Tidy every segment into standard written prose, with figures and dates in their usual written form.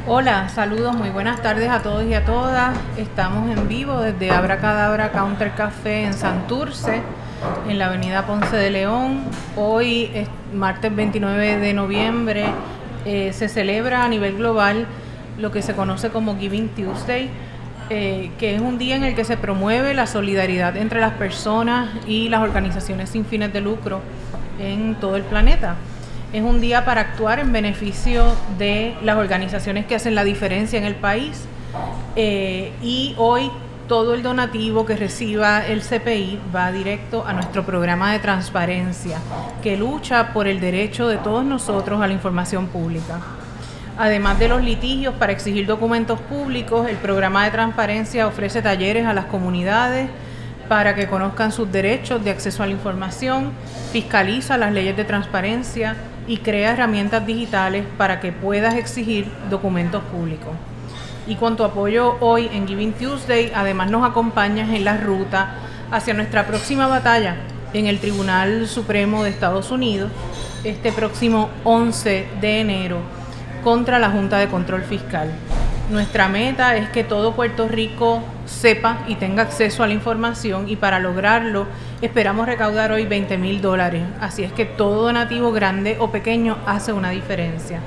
Hola, saludos, muy buenas tardes a todos y a todas. Estamos en vivo desde Abracadabra Counter Café en Santurce, en la avenida Ponce de León. Hoy es martes 29 de noviembre. Se celebra a nivel global lo que se conoce como Giving Tuesday, que es un día en el que se promueve la solidaridad entre las personas y las organizaciones sin fines de lucro en todo el planeta. Es un día para actuar en beneficio de las organizaciones que hacen la diferencia en el país, y hoy todo el donativo que reciba el CPI va directo a nuestro programa de transparencia, que lucha por el derecho de todos nosotros a la información pública. Además de los litigios para exigir documentos públicos, el programa de transparencia ofrece talleres a las comunidades para que conozcan sus derechos de acceso a la información, fiscaliza las leyes de transparencia y crea herramientas digitales para que puedas exigir documentos públicos. Y con tu apoyo hoy en Giving Tuesday, además nos acompañas en la ruta hacia nuestra próxima batalla en el Tribunal Supremo de Estados Unidos, este próximo 11 de enero, contra la Junta de Control Fiscal. Nuestra meta es que todo Puerto Rico sepa y tenga acceso a la información, y para lograrlo esperamos recaudar hoy $20,000. Así es que todo donativo, grande o pequeño, hace una diferencia.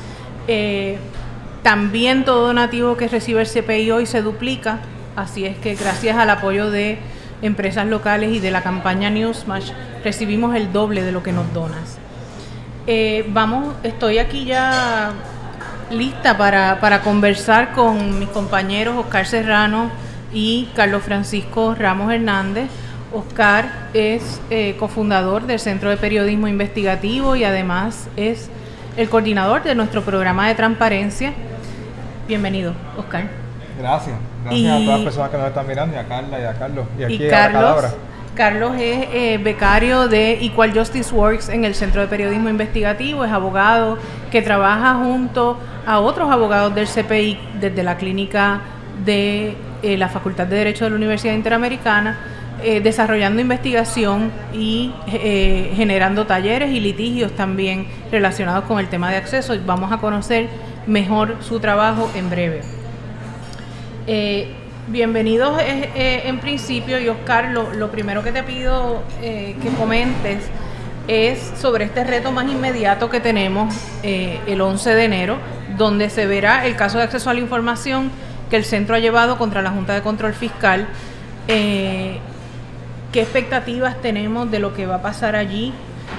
También todo donativo que recibe el CPI hoy se duplica, así es que gracias al apoyo de empresas locales y de la campaña Newsmash recibimos el doble de lo que nos donas. Estoy aquí ya lista para conversar con mis compañeros Oscar Serrano y Carlos Francisco Ramos Hernández. Oscar es cofundador del Centro de Periodismo Investigativo y además es el coordinador de nuestro programa de transparencia. Bienvenido, Oscar. Gracias a todas las personas que nos están mirando, y a Carla y a Carlos. Y aquí Carlos es becario de Equal Justice Works en el Centro de Periodismo Investigativo, es abogado que trabaja junto a otros abogados del CPI desde la clínica de la Facultad de Derecho de la Universidad Interamericana, desarrollando investigación y generando talleres y litigios también relacionados con el tema de acceso. Y vamos a conocer mejor su trabajo en breve. Bienvenidos en principio, y Oscar, lo primero que te pido que comentes es sobre este reto más inmediato que tenemos el 11 de enero, donde se verá el caso de acceso a la información que el centro ha llevado contra la Junta de Control Fiscal. ¿Qué expectativas tenemos de lo que va a pasar allí?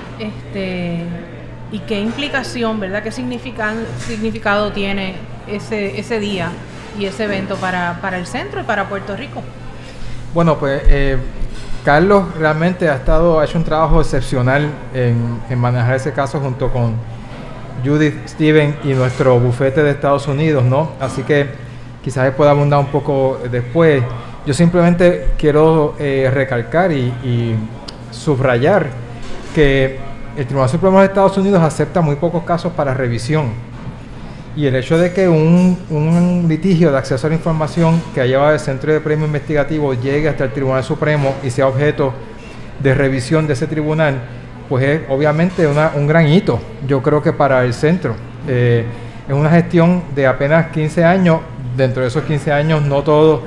¿Y qué implicación, verdad, qué significado tiene ese día y ese evento para el centro y para Puerto Rico? Bueno, pues Carlos realmente ha hecho un trabajo excepcional en manejar ese caso junto con Judith Steven y nuestro bufete de Estados Unidos, ¿no? Así que quizás él pueda abundar un poco después. Yo simplemente quiero recalcar y subrayar que el Tribunal Supremo de Estados Unidos acepta muy pocos casos para revisión. Y el hecho de que un litigio de acceso a la información que ha llevado el Centro de Periodismo Investigativo llegue hasta el Tribunal Supremo y sea objeto de revisión de ese tribunal, pues es obviamente un gran hito, yo creo que para el centro. Es una gestión de apenas 15 años, dentro de esos 15 años no todo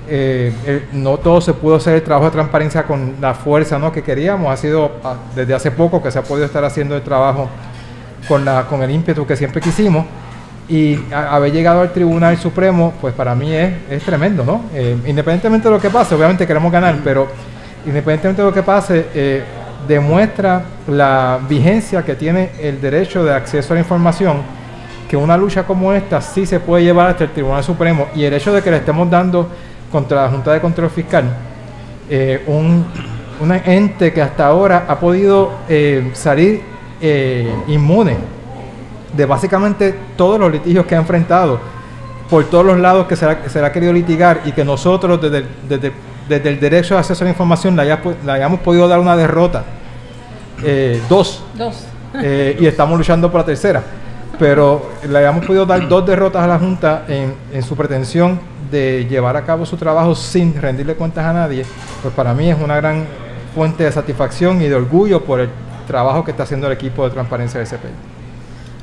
se pudo hacer el trabajo de transparencia con la fuerza, ¿no?, que queríamos. Ha sido desde hace poco que se ha podido estar haciendo el trabajo con el ímpetu que siempre quisimos. Y haber llegado al Tribunal Supremo, pues para mí es tremendo, ¿no? Independientemente de lo que pase, obviamente queremos ganar, pero independientemente de lo que pase, demuestra la vigencia que tiene el derecho de acceso a la información, que una lucha como esta sí se puede llevar hasta el Tribunal Supremo, y el hecho de que le estemos dando contra la Junta de Control Fiscal, un ente que hasta ahora ha podido salir inmune de básicamente todos los litigios que ha enfrentado por todos los lados que se le ha querido litigar, y que nosotros desde el derecho de acceso a la información le hayamos podido dar una derrota, dos. Y estamos luchando por la tercera, pero le hayamos podido dar 2 derrotas a la Junta en su pretensión de llevar a cabo su trabajo sin rendirle cuentas a nadie, pues para mí es una gran fuente de satisfacción y de orgullo por el trabajo que está haciendo el equipo de transparencia del CPI.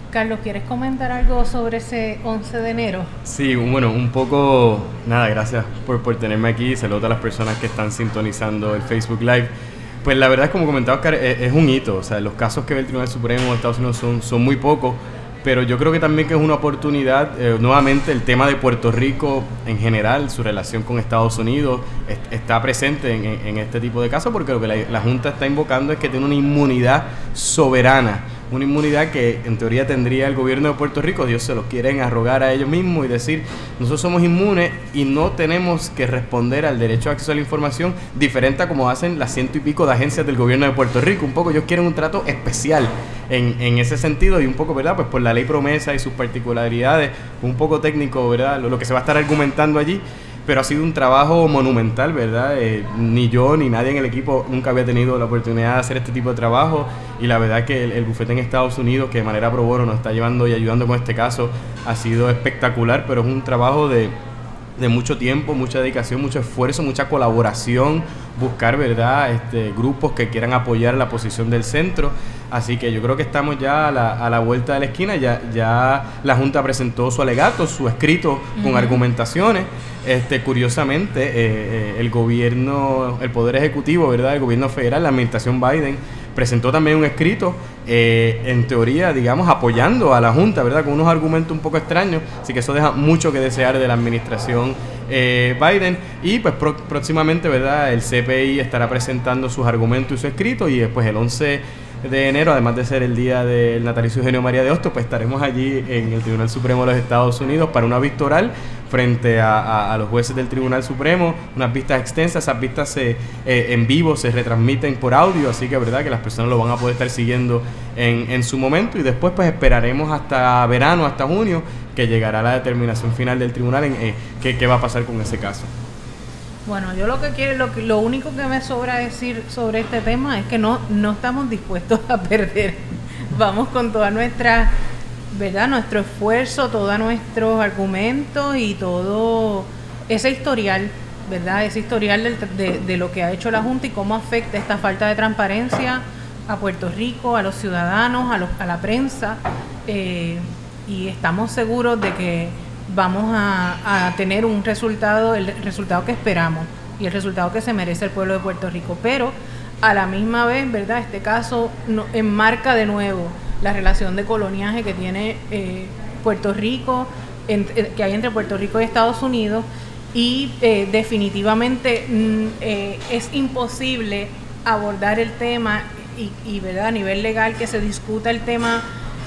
Carlos, ¿quieres comentar algo sobre ese 11 de enero? Sí, bueno, un poco, nada, gracias por tenerme aquí. Saludos a las personas que están sintonizando el Facebook Live. Pues la verdad es, como comentaba Oscar, es un hito. O sea, los casos que ve el Tribunal Supremo de Estados Unidos son muy pocos, pero yo creo que también que es una oportunidad, nuevamente el tema de Puerto Rico en general, su relación con Estados Unidos, está presente en este tipo de casos, porque lo que la Junta está invocando es que tiene una inmunidad soberana, una inmunidad que en teoría tendría el gobierno de Puerto Rico. Ellos se los quieren arrogar a ellos mismos y decir, nosotros somos inmunes y no tenemos que responder al derecho de acceso a la información, diferente a como hacen las 100 y pico de agencias del gobierno de Puerto Rico. Un poco ellos quieren un trato especial en ese sentido, y un poco, ¿verdad?, pues por la ley promesa y sus particularidades, un poco técnico, ¿verdad?, lo que se va a estar argumentando allí. Pero ha sido un trabajo monumental, ¿verdad? Ni yo ni nadie en el equipo nunca había tenido la oportunidad de hacer este tipo de trabajo, y la verdad que el bufete en Estados Unidos, que de manera pro bono nos está llevando y ayudando con este caso, ha sido espectacular. Pero es un trabajo de mucho tiempo, mucha dedicación, mucho esfuerzo, mucha colaboración, buscar, ¿verdad?, grupos que quieran apoyar la posición del centro. Así que yo creo que estamos ya a la vuelta de la esquina. Ya la Junta presentó su alegato, su escrito con argumentaciones. Curiosamente, el gobierno, el Poder Ejecutivo, ¿verdad?, el gobierno federal, la administración Biden, presentó también un escrito, en teoría, digamos, apoyando a la Junta, ¿verdad?, con unos argumentos un poco extraños. Así que eso deja mucho que desear de la administración Biden. Y pues próximamente, ¿verdad?, el CPI estará presentando sus argumentos y su escrito, y después el 11 de enero, además de ser el día del natalicio de Eugenio María de Hostos, pues estaremos allí en el Tribunal Supremo de los Estados Unidos para una vista oral frente a los jueces del Tribunal Supremo, unas vistas extensas. Esas vistas en vivo se retransmiten por audio, así que verdad que las personas lo van a poder estar siguiendo en su momento, y después pues esperaremos hasta verano, hasta junio, que llegará la determinación final del tribunal en qué va a pasar con ese caso. Bueno, yo lo único que me sobra decir sobre este tema es que no estamos dispuestos a perder. Vamos con toda nuestra, ¿verdad?, nuestro esfuerzo, todos nuestros argumentos y todo ese historial, ¿verdad?, ese historial de lo que ha hecho la Junta y cómo afecta esta falta de transparencia a Puerto Rico, a los ciudadanos, a la prensa, y estamos seguros de que vamos a tener el resultado que esperamos y el resultado que se merece el pueblo de Puerto Rico. Pero a la misma vez, ¿verdad?, este caso enmarca de nuevo la relación de coloniaje que tiene Puerto Rico, que hay entre Puerto Rico y Estados Unidos, y definitivamente es imposible abordar el tema y ¿verdad?, a nivel legal, que se discuta el tema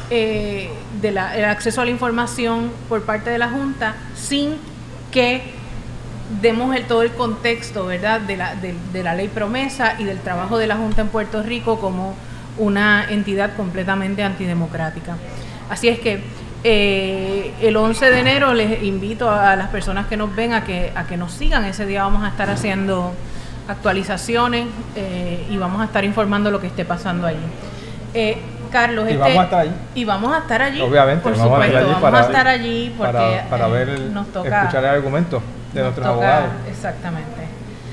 el acceso a la información por parte de la Junta sin que demos todo el contexto, ¿verdad?, de la ley promesa y del trabajo de la Junta en Puerto Rico como una entidad completamente antidemocrática. Así es que el 11 de enero les invito a las personas que nos ven a que nos sigan. Ese día vamos a estar haciendo actualizaciones y vamos a estar informando lo que esté pasando allí. Carlos, vamos a estar allí. Y vamos a estar allí. Obviamente, por supuesto, vamos a estar allí porque para ver escuchar el argumento de nuestros abogados. Exactamente.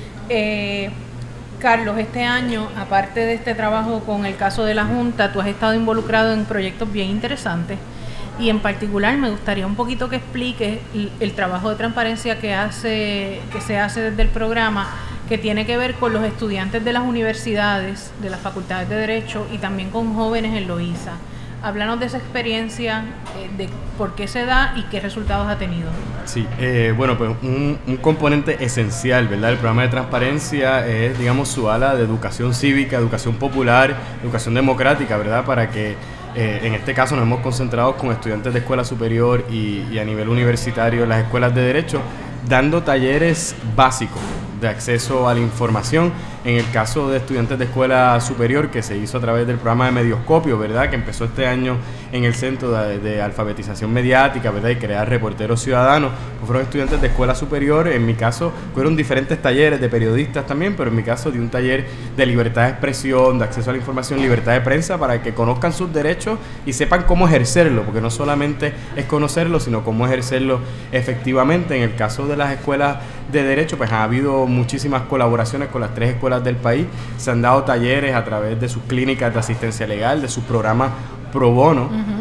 Carlos, este año, aparte de este trabajo con el caso de la Junta, tú has estado involucrado en proyectos bien interesantes, y en particular me gustaría un poquito que expliques el trabajo de transparencia que se hace desde el programa, que tiene que ver con los estudiantes de las universidades, de las facultades de Derecho, y también con jóvenes en Loíza. Háblanos de esa experiencia, de por qué se da y qué resultados ha tenido. Sí, bueno, pues un componente esencial, ¿verdad?, del programa de transparencia es, digamos, su ala de educación cívica, educación popular, educación democrática, ¿verdad?, para que en este caso nos hemos concentrado con estudiantes de escuela superior y a nivel universitario en las escuelas de Derecho, dando talleres básicos de acceso a la información. En el caso de estudiantes de escuela superior, que se hizo a través del programa de Medioscopio, ¿verdad?, que empezó este año en el Centro de Alfabetización Mediática, ¿verdad?, y crear reporteros ciudadanos, pues fueron estudiantes de escuela superior. En mi caso fueron diferentes talleres de periodistas también, pero en mi caso di un taller de libertad de expresión, de acceso a la información, libertad de prensa, para que conozcan sus derechos y sepan cómo ejercerlo, porque no solamente es conocerlo, sino cómo ejercerlo efectivamente. En el caso de las escuelas de Derecho, pues ha habido muchísimas colaboraciones con las 3 escuelas del país. Se han dado talleres a través de sus clínicas de asistencia legal, de sus programas pro bono,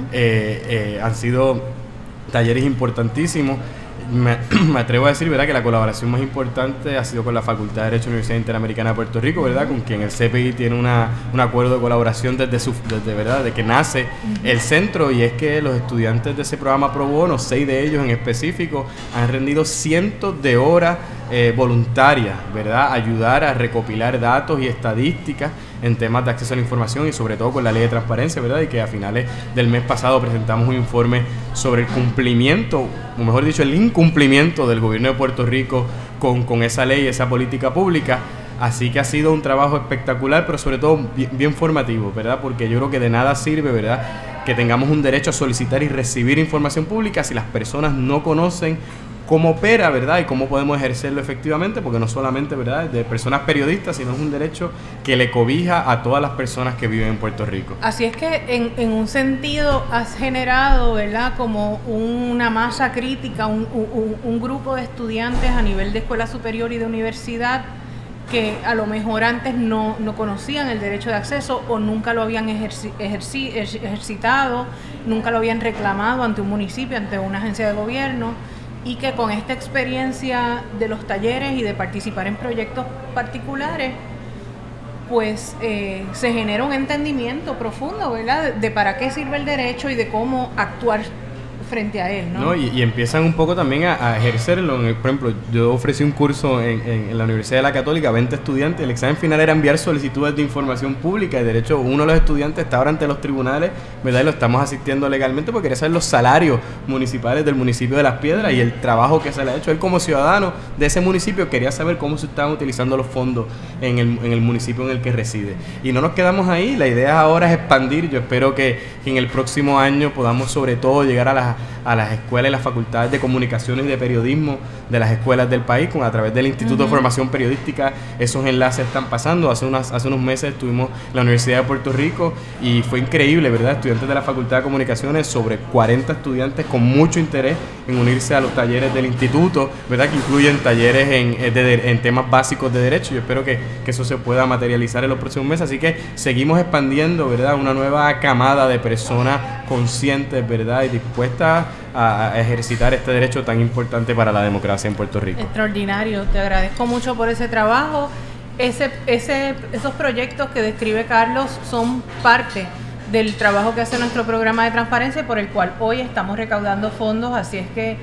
Han sido talleres importantísimos. Me atrevo a decir, ¿verdad?, que la colaboración más importante ha sido con la Facultad de Derecho de la Universidad Interamericana de Puerto Rico, ¿verdad?, con quien el CPI tiene un acuerdo de colaboración desde ¿verdad?, de que nace el centro, y es que los estudiantes de ese programa pro bono, 6 de ellos en específico, han rendido cientos de horas voluntarias, ¿verdad?, ayudar a recopilar datos y estadísticas en temas de acceso a la información y sobre todo con la ley de transparencia, ¿verdad?, y que a finales del mes pasado presentamos un informe sobre el cumplimiento, o mejor dicho, el incumplimiento del gobierno de Puerto Rico con esa ley, esa política pública. Así que ha sido un trabajo espectacular, pero sobre todo bien formativo, ¿verdad?, porque yo creo que de nada sirve, ¿verdad?, que tengamos un derecho a solicitar y recibir información pública si las personas no conocen cómo opera, ¿verdad?, y cómo podemos ejercerlo efectivamente, porque no solamente, ¿verdad?, de personas periodistas, sino es un derecho que le cobija a todas las personas que viven en Puerto Rico. Así es que en un sentido has generado, ¿verdad?, como una masa crítica, un grupo de estudiantes a nivel de escuela superior y de universidad que a lo mejor antes no conocían el derecho de acceso o nunca lo habían ejercitado, nunca lo habían reclamado ante un municipio, ante una agencia de gobierno, y que con esta experiencia de los talleres y de participar en proyectos particulares, pues se genera un entendimiento profundo, ¿verdad?, de para qué sirve el derecho y de cómo actuar frente a él, ¿no? Y empiezan un poco también a ejercerlo. Por ejemplo, yo ofrecí un curso en la Universidad de la Católica, 20 estudiantes. El examen final era enviar solicitudes de información pública, y de hecho uno de los estudiantes está ahora ante los tribunales, ¿verdad?, y lo estamos asistiendo legalmente porque quería saber los salarios municipales del municipio de Las Piedras y el trabajo que se le ha hecho. Él, como ciudadano de ese municipio, quería saber cómo se estaban utilizando los fondos en el municipio en el que reside. Y no nos quedamos ahí, la idea ahora es expandir. Yo espero que en el próximo año podamos sobre todo llegar a las escuelas y las facultades de comunicaciones y de periodismo de las escuelas del país, a través del Instituto de Formación Periodística. Esos enlaces están pasando. Hace unos meses estuvimos en la Universidad de Puerto Rico y fue increíble, ¿verdad?, estudiantes de la Facultad de Comunicaciones, sobre 40 estudiantes con mucho interés en unirse a los talleres del instituto, ¿verdad?, que incluyen talleres en temas básicos de derecho. Yo espero que eso se pueda materializar en los próximos meses, así que seguimos expandiendo, ¿verdad?, una nueva camada de personas conscientes, ¿verdad?, y dispuestas a ejercitar este derecho tan importante para la democracia en Puerto Rico. Extraordinario, te agradezco mucho por ese trabajo. Esos proyectos que describe Carlos son parte del trabajo que hace nuestro programa de transparencia, por el cual hoy estamos recaudando fondos, así es que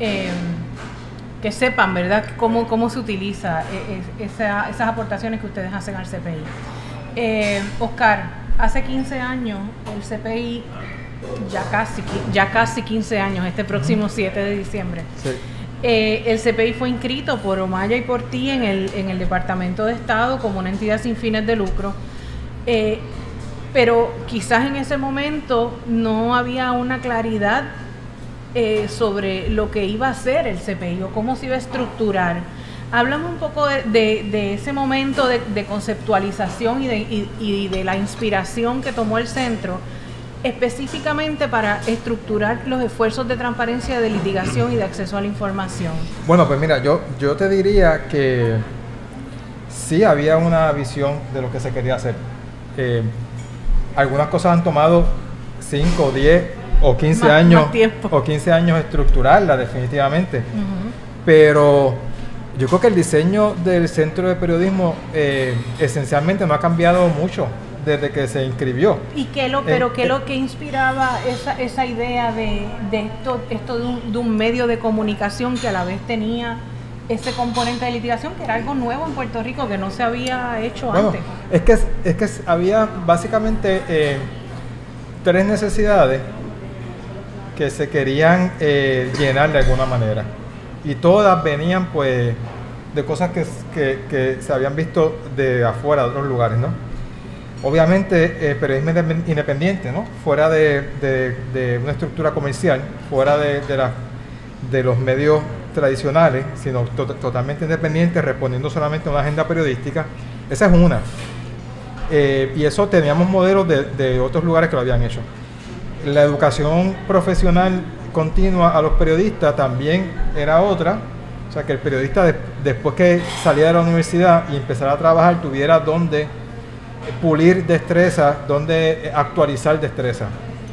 sepan, ¿verdad?, cómo se utiliza esas aportaciones que ustedes hacen al CPI. Oscar, hace 15 años el CPI, ya casi 15 años, este próximo 7 de diciembre. Sí. El CPI fue inscrito por Omaya y por ti en el Departamento de Estado como una entidad sin fines de lucro, pero quizás en ese momento no había una claridad sobre lo que iba a hacer el CPI o cómo se iba a estructurar. Háblame un poco de ese momento de conceptualización y de la inspiración que tomó el centro, específicamente para estructurar los esfuerzos de transparencia, de litigación y de acceso a la información. Bueno, pues mira, yo te diría que sí había una visión de lo que se quería hacer. Algunas cosas han tomado 5, 10 o 15 años o 15 años estructurarla definitivamente. Pero yo creo que el diseño del Centro de Periodismo esencialmente no ha cambiado mucho desde que se inscribió. ¿Y qué es lo que inspiraba esa idea de esto de un medio de comunicación que a la vez tenía ese componente de litigación, que era algo nuevo en Puerto Rico, que no se había hecho antes? Es que había básicamente 3 necesidades que se querían llenar de alguna manera, y todas venían pues de cosas que se habían visto de afuera, de otros lugares, ¿no? Obviamente periodismo independiente, ¿no?, fuera de una estructura comercial, fuera de los medios tradicionales, sino totalmente independiente, respondiendo solamente a una agenda periodística. Esa es una. Y eso teníamos modelos de otros lugares que lo habían hecho. La educación profesional continua a los periodistas también era otra. O sea, que el periodista después que saliera de la universidad y empezara a trabajar tuviera donde pulir destreza, donde actualizar destreza.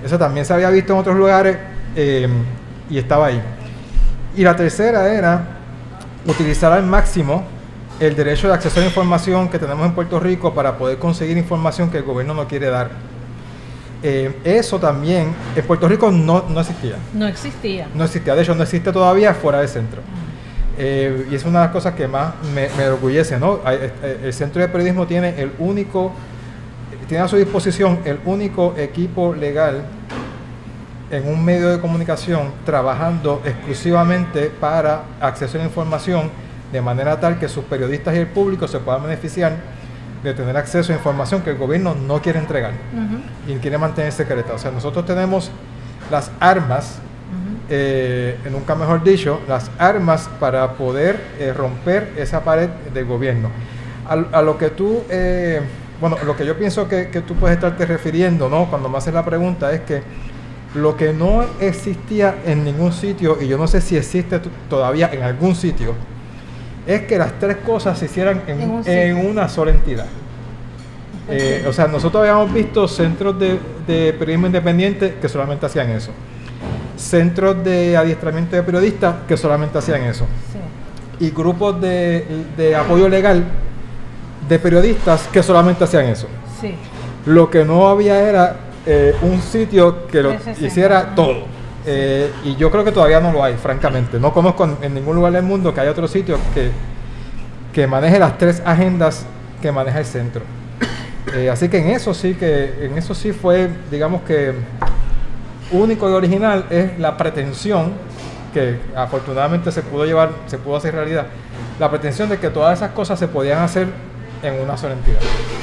Eso también se había visto en otros lugares y estaba ahí. Y la tercera era utilizar al máximo el derecho de acceso a la información que tenemos en Puerto Rico para poder conseguir información que el gobierno no quiere dar. Eso también en Puerto Rico no existía. No existía. No existía, de hecho no existe todavía fuera del centro. Y es una de las cosas que más me enorgullece, ¿no? El Centro de Periodismo tiene tiene a su disposición el único equipo legal en un medio de comunicación trabajando exclusivamente para acceso a la información, de manera tal que sus periodistas y el público se puedan beneficiar de tener acceso a información que el gobierno no quiere entregar y quiere mantener secreta. O sea, nosotros tenemos las armas, nunca mejor dicho, las armas para poder romper esa pared del gobierno. A lo que tú, lo que yo pienso que tú puedes estarte refiriendo, ¿no? Cuando me haces la pregunta es que lo que no existía en ningún sitio, y yo no sé si existe todavía en algún sitio, es que las tres cosas se hicieran en una sola entidad. O sea, nosotros habíamos visto centros de periodismo independiente que solamente hacían eso. Centros de adiestramiento de periodistas que solamente hacían eso. Sí. Y grupos de apoyo legal de periodistas que solamente hacían eso. Sí. Lo que no había era un sitio que lo hiciera todo. Y yo creo que todavía no lo hay, francamente. No conozco en ningún lugar del mundo que haya otro sitio que maneje las tres agendas que maneja el centro. Así que en eso sí fue, digamos que único y original, es la pretensión que afortunadamente se pudo hacer realidad, la pretensión de que todas esas cosas se podían hacer en una sola entidad.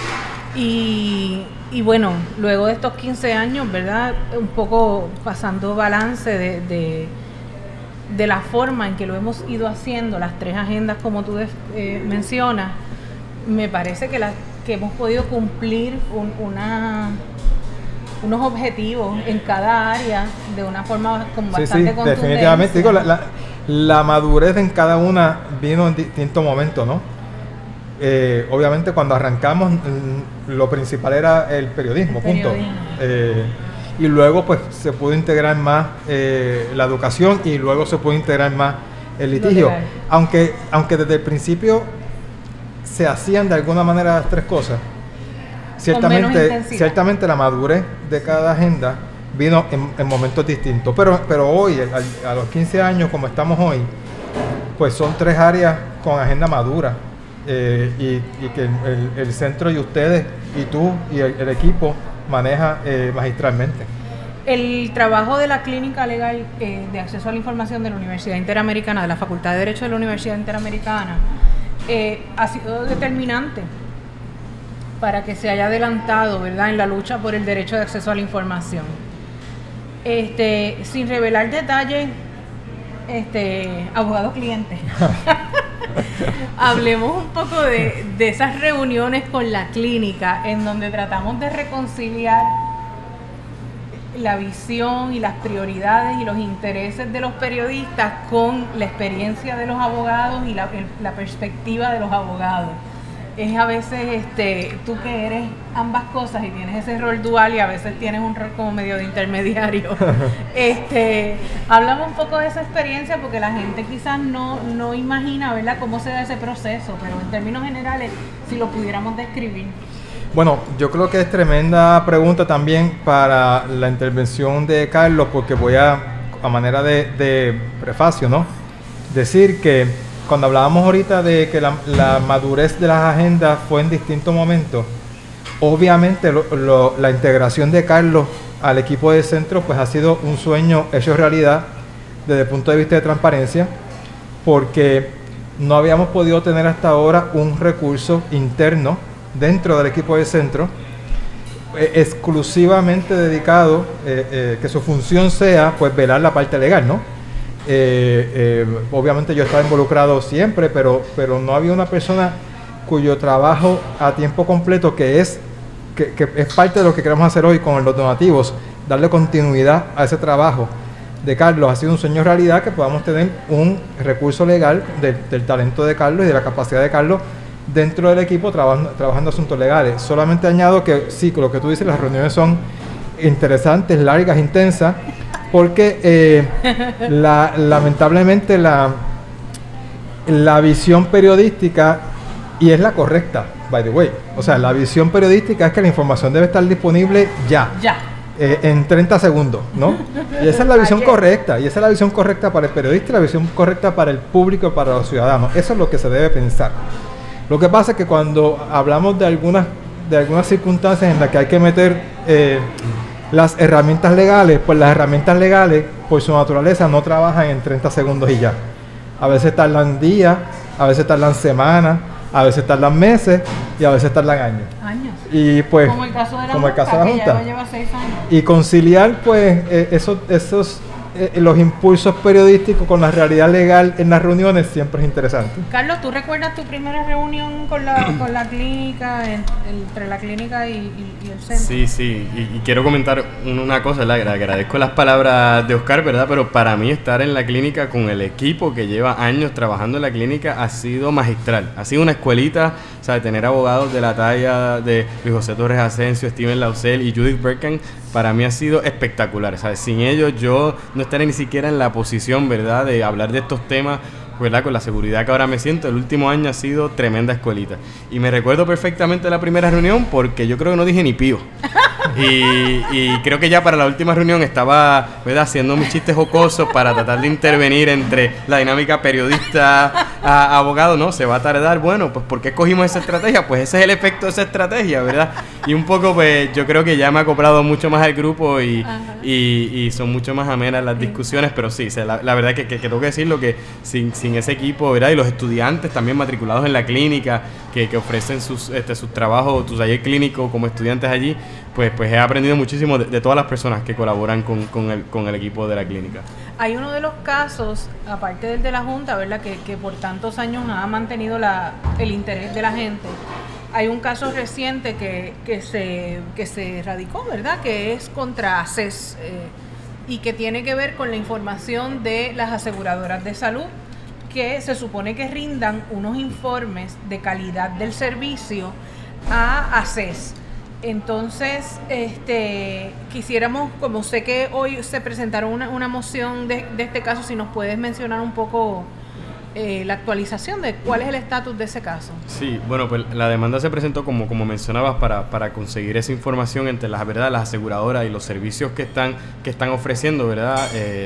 Y bueno, luego de estos 15 años, ¿verdad? Un poco pasando balance de la forma en que lo hemos ido haciendo, las tres agendas como tú mencionas, me parece que hemos podido cumplir unos objetivos en cada área de una forma con bastante contundencia. Definitivamente. Digo, la madurez en cada una vino en distintos momentos, ¿no? Obviamente cuando arrancamos lo principal era el periodismo, punto. Y luego pues se pudo integrar más la educación y luego se pudo integrar más el litigio. Aunque desde el principio se hacían de alguna manera las tres cosas, ciertamente la madurez de cada agenda vino en momentos distintos. Pero hoy, a los 15 años como estamos hoy, pues son tres áreas con agenda madura. Y que el centro y ustedes y tú y el equipo maneja magistralmente. El trabajo de la Clínica Legal de Acceso a la Información de la Universidad Interamericana, de la Facultad de Derecho de la Universidad Interamericana, ha sido determinante para que se haya adelantado, ¿verdad?, en la lucha por el derecho de acceso a la información. Sin revelar detalles, abogado cliente. Hablemos un poco de esas reuniones con la clínica en donde tratamos de reconciliar la visión y las prioridades y los intereses de los periodistas con la experiencia de los abogados y la perspectiva de los abogados. Es a veces tú que eres ambas cosas y tienes ese rol dual y a veces tienes un rol como medio de intermediario. Háblame un poco de esa experiencia porque la gente quizás no imagina, ¿verdad?, cómo se da ese proceso, pero en términos generales, si lo pudiéramos describir. Bueno, yo creo que es tremenda pregunta también para la intervención de Carlos, porque voy a manera de prefacio, ¿no?, decir que cuando hablábamos ahorita de que la madurez de las agendas fue en distintos momentos, obviamente la integración de Carlos al equipo de centro pues ha sido un sueño hecho realidad desde el punto de vista de transparencia, porque no habíamos podido tener hasta ahora un recurso interno dentro del equipo de centro exclusivamente dedicado, que su función sea pues velar la parte legal, ¿no? Obviamente yo estaba involucrado siempre, pero no había una persona cuyo trabajo a tiempo completo, que es parte de lo que queremos hacer hoy con los donativos, darle continuidad a ese trabajo de Carlos. Ha sido un sueño realidad que podamos tener un recurso legal del talento de Carlos y de la capacidad de Carlos dentro del equipo trabajando asuntos legales. Solamente añado que sí, lo que tú dices, las reuniones son interesantes, largas, intensas, porque lamentablemente la visión periodística, y es la correcta, by the way, o sea, la visión periodística es que la información debe estar disponible ya. En 30 segundos, ¿no? Y esa es la visión correcta, y esa es la visión correcta para el periodista y la visión correcta para el público y para los ciudadanos. Eso es lo que se debe pensar. Lo que pasa es que cuando hablamos de algunas circunstancias en las que hay que meter las herramientas legales, pues las herramientas legales, por su naturaleza, no trabajan en 30 segundos y ya. A veces tardan días, a veces tardan semanas, a veces tardan meses y a veces tardan años. Y pues, como el caso de la Junta, que ya lleva 6 años. Y conciliar pues los impulsos periodísticos con la realidad legal en las reuniones siempre es interesante. Carlos, ¿tú recuerdas tu primera reunión con la clínica, entre la clínica y el centro? Sí, y quiero comentar una cosa, le agradezco las palabras de Oscar, ¿verdad? Pero para mí estar en la clínica con el equipo que lleva años trabajando en la clínica ha sido magistral, ha sido una escuelita, o sea, tener abogados de la talla de Luis José Torres Asensio, Steven Lausel y Judith Berkan, para mí ha sido espectacular, ¿sabes? Sin ellos yo no estaré ni siquiera en la posición, ¿verdad?, de hablar de estos temas, ¿verdad?, con la seguridad que ahora me siento. El último año ha sido tremenda escuelita. Y me recuerdo perfectamente la primera reunión porque yo creo que no dije ni pío. Y creo que ya para la última reunión estaba, ¿verdad?, haciendo mis chistes jocosos para tratar de intervenir entre la dinámica periodista a abogado. No, se va a tardar. Bueno, pues ¿por qué escogimos esa estrategia? Pues ese es el efecto de esa estrategia, ¿verdad? Y un poco, pues yo creo que ya me ha acoplado mucho más al grupo y son mucho más amenas las discusiones, pero sí, la verdad que tengo que decirlo que sin ese equipo, ¿verdad? Y los estudiantes también matriculados en la clínica que ofrecen sus trabajos, tus talleres clínicos como estudiantes allí, pues he aprendido muchísimo de todas las personas que colaboran con el equipo de la clínica. Hay uno de los casos, aparte del de la Junta, ¿verdad?, que por tantos años ha mantenido el interés de la gente. Hay un caso reciente que se radicó, ¿verdad?, que es contra ACES y que tiene que ver con la información de las aseguradoras de salud, que se supone que rindan unos informes de calidad del servicio a ACES. Entonces, quisiéramos, como sé que hoy se presentaron una moción de este caso, si nos puedes mencionar un poco la actualización de cuál es el estatus de ese caso. Sí, bueno, pues la demanda se presentó, como mencionabas, para conseguir esa información entre las aseguradoras y los servicios que están ofreciendo, ¿verdad?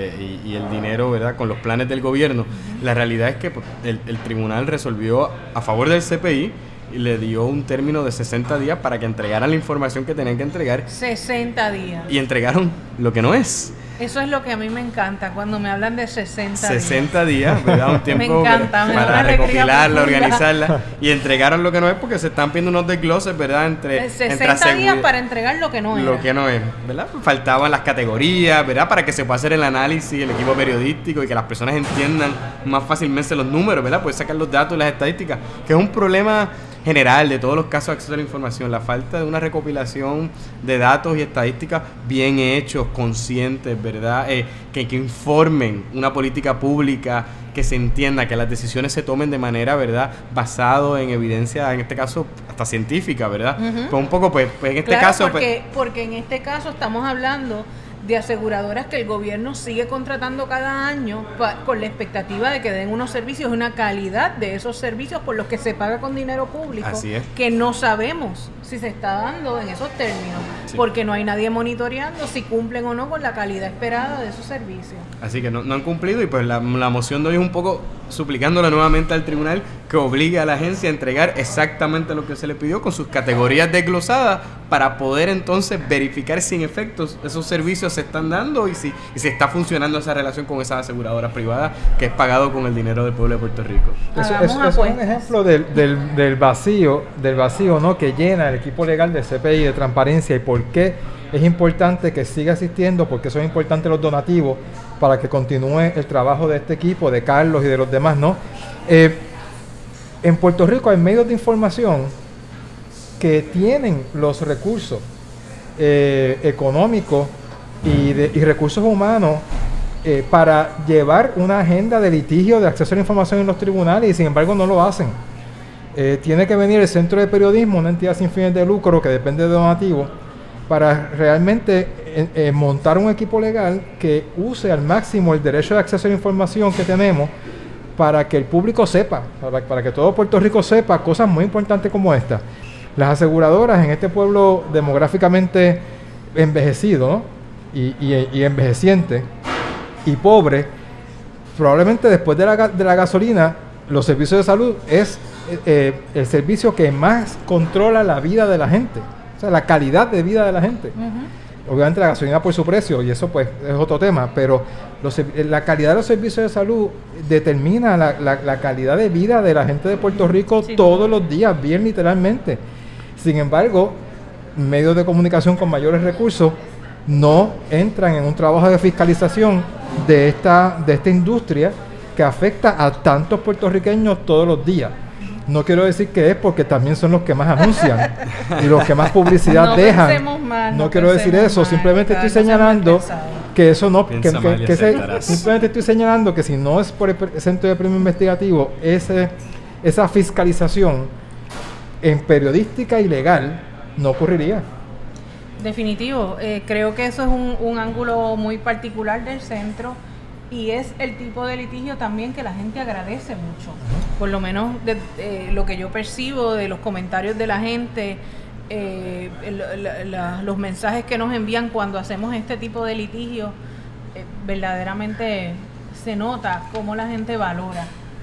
Y el dinero, ¿verdad?, con los planes del gobierno. La realidad es que pues, el tribunal resolvió a favor del CPI y le dio un término de 60 días para que entregaran la información que tenían que entregar. 60 días. Y entregaron lo que no es. Eso es lo que a mí me encanta cuando me hablan de 60 días. 60 días, ¿verdad? Un tiempo me encanta, para recopilarla, organizarla. Y entregaron lo que no es porque se están pidiendo unos desgloses, ¿verdad? Entre 60 días para entregar lo que no es. Lo que no es, ¿verdad? Faltaban las categorías, ¿verdad? Para que se pueda hacer el análisis, el equipo periodístico y que las personas entiendan más fácilmente los números, ¿verdad? Poder sacar los datos y las estadísticas, que es un problema general de todos los casos de acceso a la información, la falta de una recopilación de datos y estadísticas bien hechos, conscientes, ¿verdad? Que informen una política pública, que se entienda, que las decisiones se tomen de manera, ¿verdad?, basado en evidencia, en este caso hasta científica, ¿verdad? Pues un poco, pues en este caso... Porque en este caso estamos hablando de aseguradoras que el gobierno sigue contratando cada año con la expectativa de que den unos servicios, una calidad de esos servicios por los que se paga con dinero público. Así es. Que no sabemos si se está dando en esos términos, sí, porque no hay nadie monitoreando si cumplen o no con la calidad esperada de esos servicios. Así que no han cumplido y pues la moción de hoy es un poco suplicándole nuevamente al tribunal que obligue a la agencia a entregar exactamente lo que se le pidió con sus categorías desglosadas para poder entonces verificar si en efecto esos servicios se están dando y si está funcionando esa relación con esas aseguradoras privadas que es pagado con el dinero del pueblo de Puerto Rico. Eso es un ejemplo del vacío, ¿no?, que llena el equipo legal de CPI, de transparencia, y por qué es importante que siga asistiendo, porque son importantes los donativos para que continúe el trabajo de este equipo, de Carlos y de los demás, ¿no? En Puerto Rico hay medios de información que tienen los recursos económicos y recursos humanos para llevar una agenda de litigio de acceso a la información en los tribunales, y sin embargo no lo hacen. Tiene que venir el Centro de Periodismo, una entidad sin fines de lucro que depende de donativos, para realmente montar un equipo legal que use al máximo el derecho de acceso a la información que tenemos para que el público sepa, para que todo Puerto Rico sepa cosas muy importantes como esta. Las aseguradoras en este pueblo demográficamente envejecido, ¿no? y envejeciente y pobre, probablemente después de la gasolina, los servicios de salud es el servicio que más controla la vida de la gente, o sea, la calidad de vida de la gente. Obviamente la gasolina por su precio, y eso pues es otro tema, pero la calidad de los servicios de salud determina la calidad de vida de la gente de Puerto Rico todos los días, bien literalmente. Sin embargo, medios de comunicación con mayores recursos no entran en un trabajo de fiscalización de esta industria que afecta a tantos puertorriqueños todos los días. No quiero decir que es porque también son los que más anuncian y los que más publicidad dejan. No quiero decir eso, simplemente estoy señalando que eso no, simplemente estoy señalando que si no es por el Centro de Premio Investigativo, esa fiscalización en periodística y legal no ocurriría. Definitivo, creo que eso es un ángulo muy particular del centro y es el tipo de litigio también que la gente agradece mucho. Por lo menos lo que yo percibo de los comentarios de la gente, los mensajes que nos envían cuando hacemos este tipo de litigio, verdaderamente se nota cómo la gente valora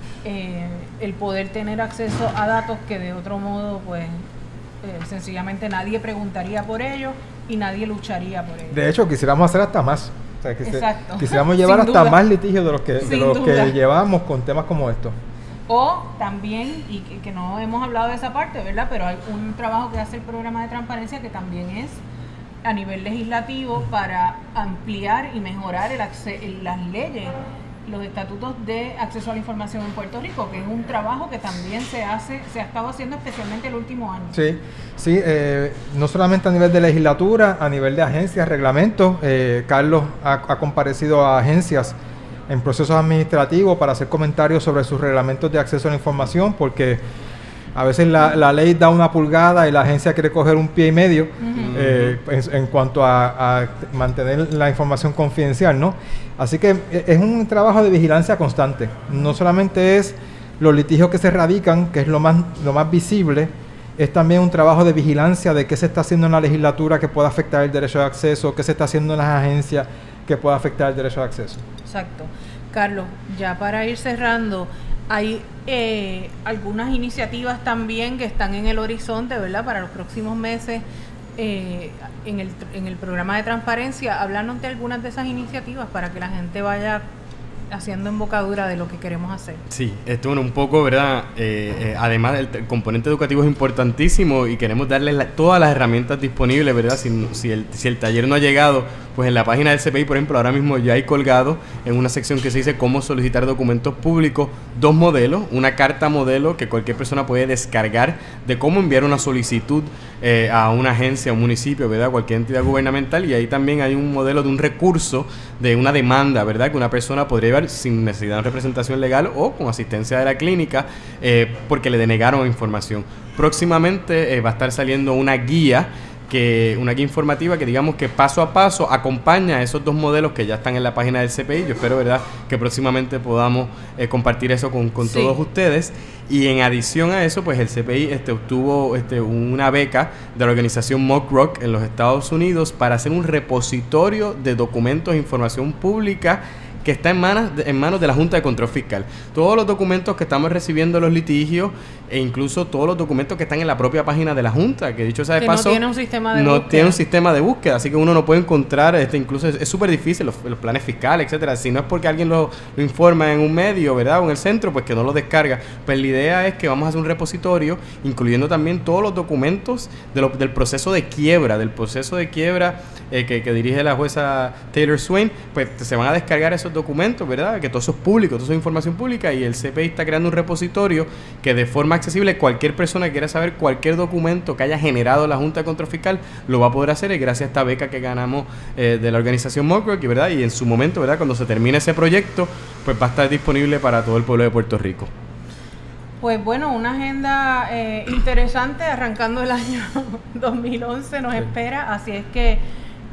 el poder tener acceso a datos que de otro modo pues sencillamente nadie preguntaría por ellos y nadie lucharía por ellos. De hecho, quisiéramos hacer hasta más. O sea, Exacto. Quisiéramos llevar hasta más litigios de los que llevamos con temas como estos. O también, y que no hemos hablado de esa parte, ¿verdad? Pero hay un trabajo que hace el programa de transparencia que también es a nivel legislativo para ampliar y mejorar las leyes, los estatutos de acceso a la información en Puerto Rico, que es un trabajo que también se ha estado haciendo especialmente el último año. Sí, no solamente a nivel de legislatura, a nivel de agencias, reglamentos. Carlos ha comparecido a agencias en procesos administrativos para hacer comentarios sobre sus reglamentos de acceso a la información, porque a veces la ley da una pulgada y la agencia quiere coger un pie y medio en cuanto a mantener la información confidencial, ¿no? Así que es un trabajo de vigilancia constante. No solamente es los litigios que se radican, que es lo más visible, es también un trabajo de vigilancia de qué se está haciendo en la legislatura que pueda afectar el derecho de acceso, qué se está haciendo en las agencias que pueda afectar el derecho de acceso. Exacto. Carlos, ya para ir cerrando, hay algunas iniciativas también que están en el horizonte, ¿verdad? Para los próximos meses en el programa de transparencia. Háblanos de algunas de esas iniciativas para que la gente vaya haciendo embocadura de lo que queremos hacer. Sí, esto un poco, ¿verdad? Además, el componente educativo es importantísimo y queremos darles todas las herramientas disponibles, ¿verdad? Si el taller no ha llegado, pues en la página del CPI, por ejemplo, ahora mismo ya hay colgado en una sección que se dice cómo solicitar documentos públicos, 2 modelos, una carta modelo que cualquier persona puede descargar de cómo enviar una solicitud a una agencia, a un municipio, ¿verdad? Cualquier entidad gubernamental, y ahí también hay un modelo de un recurso de una demanda, ¿verdad? Que una persona podría llevar sin necesidad de representación legal o con asistencia de la clínica porque le denegaron información. Próximamente va a estar saliendo una guía informativa que digamos que paso a paso acompaña a esos 2 modelos que ya están en la página del CPI. Yo espero, ¿verdad?, que próximamente podamos compartir eso con todos ustedes. Y en adición a eso, pues el CPI obtuvo una beca de la organización Mock Rock en los Estados Unidos para hacer un repositorio de documentos e información pública que está en manos de la Junta de Control Fiscal. Todos los documentos que estamos recibiendo en los litigios e incluso todos los documentos que están en la propia página de la Junta, que dicho sea de paso, no tiene un sistema de búsqueda, así que uno no puede encontrar, incluso es súper difícil los planes fiscales, etcétera. Si no es porque alguien lo informa en un medio, ¿verdad?, o en el centro, pues que no lo descarga. Pues la idea es que vamos a hacer un repositorio, incluyendo también todos los documentos del proceso de quiebra, que dirige la jueza Taylor Swain. Pues se van a descargar esos documentos, ¿verdad?, que todo eso es público, todo eso es información pública, y el CPI está creando un repositorio que de forma accesible cualquier persona que quiera saber cualquier documento que haya generado la Junta de Control Fiscal lo va a poder hacer, y gracias a esta beca que ganamos de la organización Mock Rock, ¿verdad?, y en su momento, ¿verdad?, cuando se termine ese proyecto, pues va a estar disponible para todo el pueblo de Puerto Rico. Pues bueno, una agenda interesante arrancando el año 2011 nos espera, así es que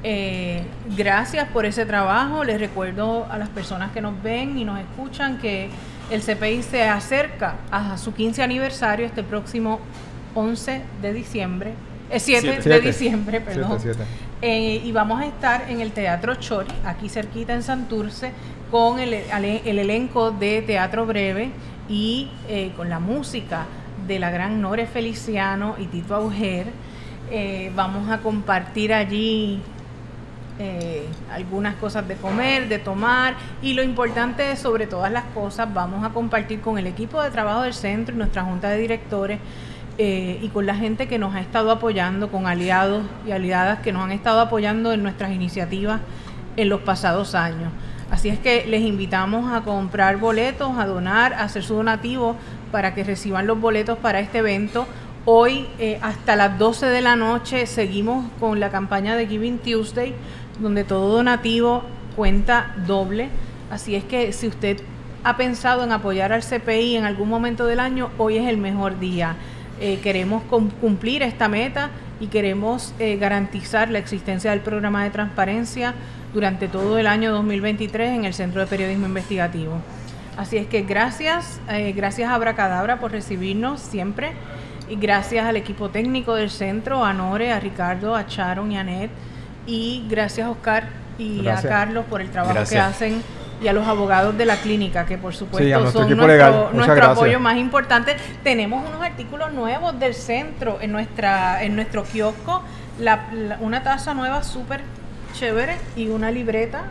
Gracias por ese trabajo. Les recuerdo a las personas que nos ven y nos escuchan que el CPI se acerca a su 15 aniversario este próximo 11 de diciembre, 7 de diciembre, perdón. 7. Y vamos a estar en el Teatro Chori, aquí cerquita en Santurce, con el elenco de Teatro Breve y con la música de la gran Nore Feliciano y Tito Auger. Vamos a compartir allí algunas cosas de comer, de tomar, y lo importante es, sobre todas las cosas, vamos a compartir con el equipo de trabajo del centro y nuestra junta de directores y con la gente que nos ha estado apoyando, con aliados y aliadas que nos han estado apoyando en nuestras iniciativas en los pasados años. Así es que les invitamos a comprar boletos, a donar, a hacer su donativo para que reciban los boletos para este evento. Hoy hasta las 12 de la noche seguimos con la campaña de Giving Tuesday, donde todo donativo cuenta doble. Así es que si usted ha pensado en apoyar al CPI en algún momento del año, hoy es el mejor día. Queremos cumplir esta meta y queremos garantizar la existencia del programa de transparencia durante todo el año 2023 en el Centro de Periodismo Investigativo. Así es que gracias a Abracadabra por recibirnos siempre, y gracias al equipo técnico del centro, a Nore, a Ricardo, a Sharon y a Anet, y gracias a Oscar y a Carlos por el trabajo que hacen, y a los abogados de la clínica, que por supuesto son nuestro apoyo más importante. Tenemos unos artículos nuevos del centro en nuestro kiosco, una taza nueva súper chévere y una libretita,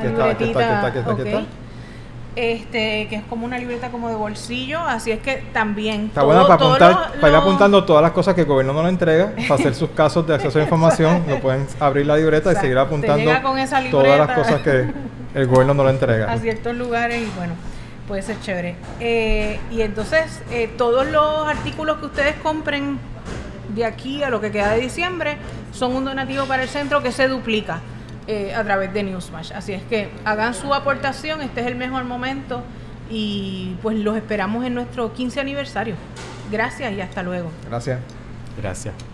que es como una libreta como de bolsillo, así es que también está buena para ir apuntando todas las cosas que el gobierno no le entrega, para hacer sus casos de acceso a información, lo pueden abrir la libreta y seguir apuntando todas las cosas que el gobierno no le entrega a ciertos lugares, y bueno, puede ser chévere. Y entonces todos los artículos que ustedes compren de aquí a lo que queda de diciembre son un donativo para el centro que se duplica a través de Newsmash. Así es que hagan su aportación, este es el mejor momento, y pues los esperamos en nuestro 15 aniversario. Gracias y hasta luego. Gracias. Gracias.